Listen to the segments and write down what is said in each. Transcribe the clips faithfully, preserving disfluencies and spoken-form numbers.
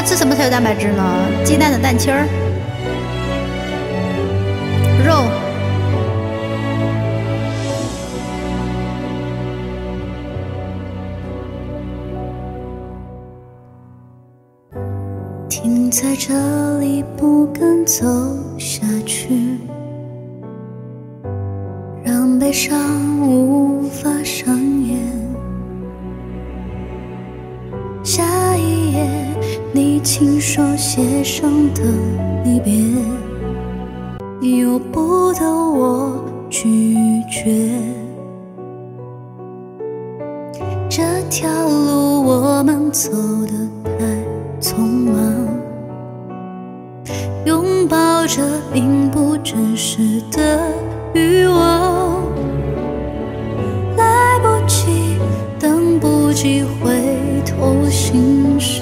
吃什么才有蛋白质呢？鸡蛋的蛋清儿，肉。 停在这里，不敢走下去，让悲伤无法上演。下一页，你亲手写上的离别，由不得我拒绝。这条路我们走得太匆忙，拥抱着并不真实的欲望，来不及，等不及回头欣赏，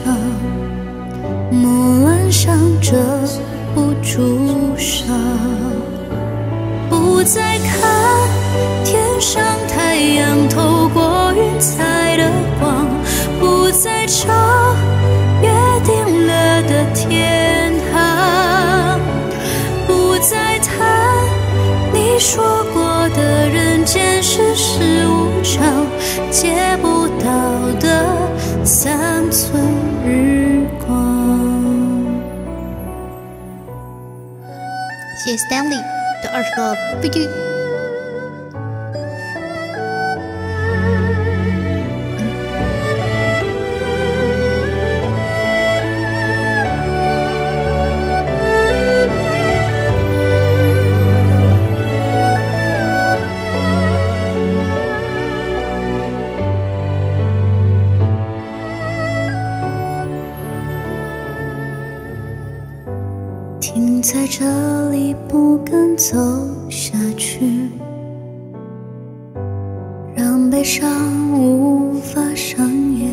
木兰想着不住伤，不再看天上太阳透过云彩的光，不再找约定了的天堂，不再谈你说过的人间世事无常，借不到的三寸日光。 谢谢 Stanley 的二十个 B G。 停在这里，不敢走下去，让悲伤无法上演。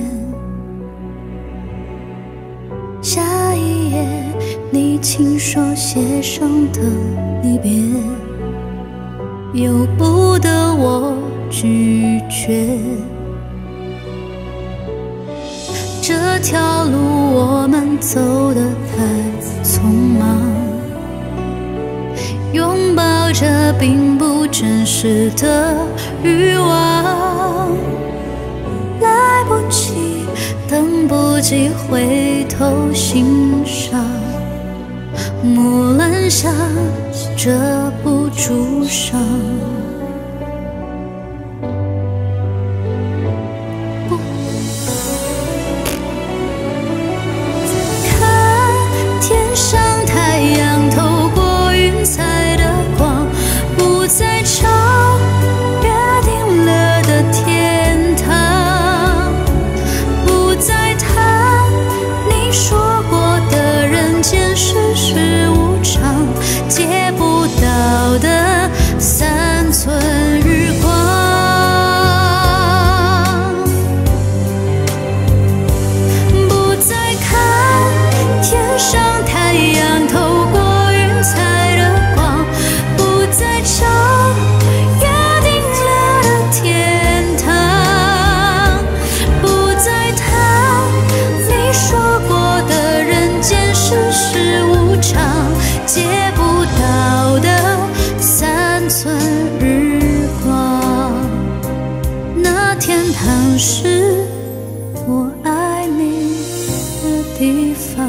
下一页，你亲手写上的离别，由不得我拒绝。这条路我们走得太匆忙，拥抱着并不真实的欲望，来不及，等不及回头欣赏，木兰想着不住伤。天上太阳透过云彩的光，不再找约定了的天堂，不再谈你说过的人间世事无常，借不到的三寸日光。不再看天上太阳透过云彩的光，不再找约定了的天堂，不再谈你说过的人间世事无常，借不到的三寸日光。那天堂是我爱你的地方。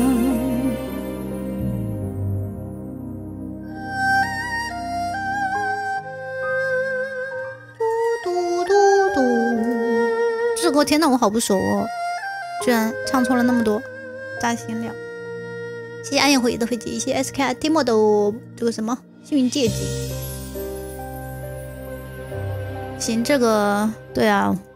这歌天呐，我好不熟哦，居然唱错了那么多，扎心了。谢谢暗夜回忆的飞机，谢谢 S K I Timo 的这个什么幸运戒指。行，这个对啊，